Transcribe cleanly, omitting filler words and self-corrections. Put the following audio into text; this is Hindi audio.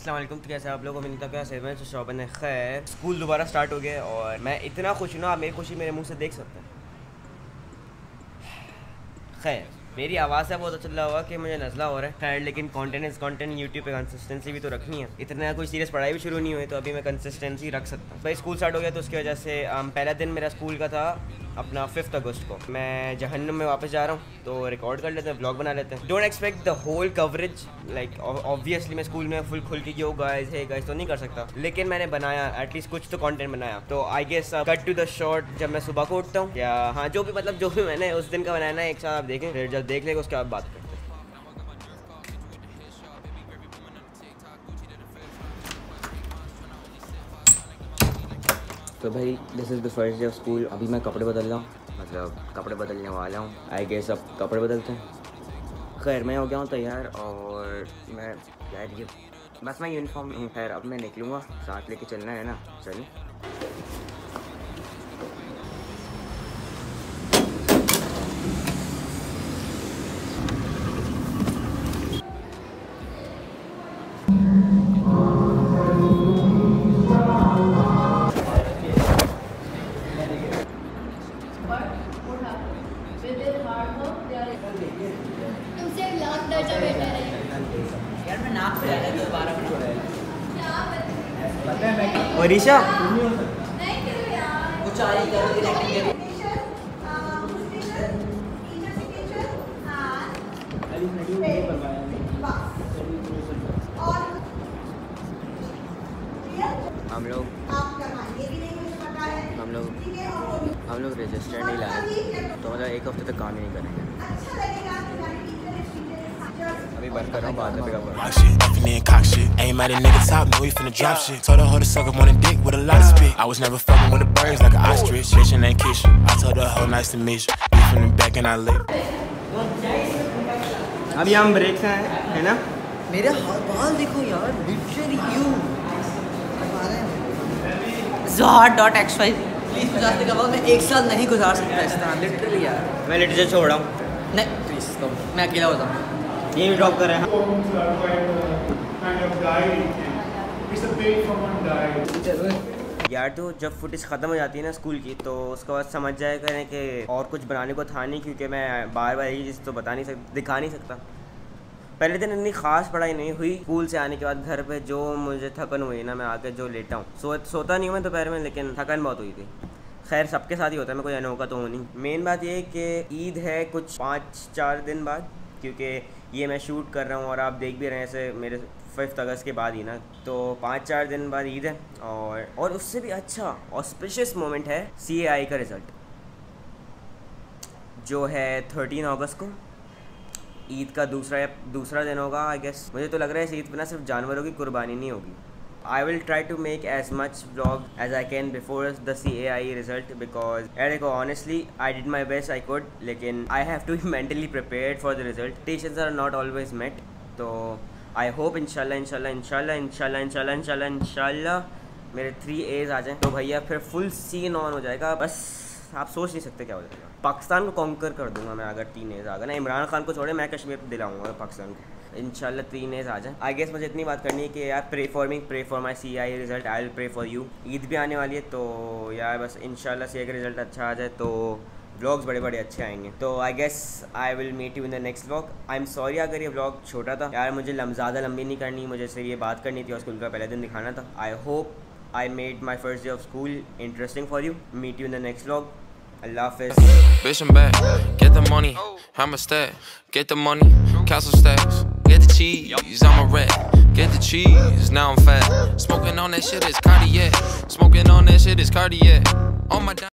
अस्सलाम वालेकुम। तो कैसे आप लोग? उम्मीद करता क्या सेवन से शोबन है। खैर, स्कूल दोबारा स्टार्ट हो गया और मैं इतना खुश हूँ ना, आप मेरी खुशी मेरे मुंह से देख सकते हैं। खैर, मेरी आवाज़ से बहुत अच्छा चल रहा होगा कि मुझे नज़ला हो रहा है। खैर, लेकिन कंटेंट इज़ कंटेंट। यूट्यूब पे कंसिस्टेंसी भी तो रखनी है। इतना कोई सीरियस पढ़ाई भी शुरू नहीं हुई तो अभी मैं कंसिस्टेंसी रख सकता हूँ। भाई स्कूल स्टार्ट हो गया तो उसकी वजह से पहला दिन मेरा स्कूल का था अपना 5 अगस्त को। मैं जहन्नुम में वापस जा रहा हूँ तो रिकॉर्ड कर लेते हैं, व्लॉग बना लेते हैं। Don't expect the whole coverage, like obviously मैं स्कूल में फुल खुल के यो गाइस हे गाइस तो नहीं कर सकता, लेकिन मैंने बनाया एटलीस्ट कुछ तो कंटेंट बनाया। तो I guess cut to the short जब मैं सुबह को उठता हूँ या हाँ जो भी मैंने उस दिन का बनाया ना, एक साथ आप देखें, फिर जब देख लेगा उसके बाद बात करते हैं। तो भाई this is the first day of school. अभी मैं कपड़े बदल रहा हूँ, मतलब कपड़े बदलने वाला हूँ। आई गेस अब कपड़े बदलते हैं। खैर मैं हो गया हूँ तैयार और मैं यार ये बस मैं यूनिफॉर्म हूँ। खैर अब मैं निकलूँगा, साथ लेके चलना है ना, चलिए। ओरिशा हम लोग रजिस्टर नहीं लाए तो मतलब एक हफ्ते तक काम ही नहीं करेंगे। अभी बंद कर रहा हूँ, बाद में पिकअप अभी हम ब्रेक से आए है ना। मेरे बाल देखो यार, लिटरली यू Zohar.xy प्लीज गुजारने का मैं एक साल नहीं गुजार सकता इस तरह, लिटरली यार। मैं लिटरली छोड़ रहा हूँ, नहीं प्लीज तो मैं अकेला होता हूँ। ये भी ड्रॉप कर रहे हैं। यार तो जब फुटेज ख़त्म हो जाती है ना स्कूल की तो उसके बाद समझ जाया करें कि और कुछ बनाने को था नहीं, क्योंकि मैं बार बार यही चीज़ तो दिखा नहीं सकता। पहले दिन इतनी खास पढ़ाई नहीं हुई। स्कूल से आने के बाद घर पे जो मुझे थकन हुई ना, मैं आके जो लेटा हूँ, सोता नहीं हूँ मैं दोपहर में, लेकिन थकन बहुत हुई थी। खैर सबके साथ ही होता है, मैं कोई अनोखा तो हूँ नहीं। मेन बात ये है कि ईद है कुछ 5-4 दिन बाद, क्योंकि ये मैं शूट कर रहा हूँ और आप देख भी रहे हैं ऐसे मेरे 5 अगस्त के बाद ही ना, तो 5-4 दिन बाद ईद है। और उससे भी अच्छा ऑस्पिशियस मोमेंट है CAI का रिज़ल्ट जो है 13 अगस्त को। ईद का दूसरा दिन होगा आई गेस। मुझे तो लग रहा है इस ईद पर ना सिर्फ जानवरों की कुर्बानी नहीं होगी। I will try to make as much vlog as I can before the CAI result, because यार देखो honestly I did my best, I could, लेकिन I have to be mentally prepared for the result. Tensions are not always met, तो आई होप इंशाल्लाह मेरे 3 A's आ जाएँ तो भैया फिर फुल सीन ऑन हो जाएगा। बस आप सोच नहीं सकते क्या हो जाएगा। पाकिस्तान को कॉन्कर कर दूंगा मैं अगर 3 A's आ गए ना। इमरान खान को छोड़े, मैं कश्मीर को दिलाऊंगा पाकिस्तान को। इंशाल्लाह 3 A's आ जाए। आई गेस मुझे इतनी बात करनी है कि यार pray for my CAI result, I will pray for you. Eid भी आने वाली है तो यार बस इंशाल्लाह CAI का रिजल्ट अच्छा आ जाए तो व्लॉग्स बड़े अच्छे आएंगे। तो I guess I will meet you in the next vlog. I am sorry अगर ये व्लॉग छोटा था यार, मुझे ज़्यादा लंबी नहीं करनी, मुझे सिर्फ ये बात करनी थी और स्कूल का पहले दिन दिखाना था। I hope I made my first day of school interesting for you. Meet you in the next vlog. Allah Hafiz. Bitch, I'm back. Get the money. I'ma stack. Get the money. Castle stacks. Get the cheese. I'm a rat. Get the cheese. Now I'm fat. Smoking on that shit is Cartier. Smoking on that shit is Cartier. On my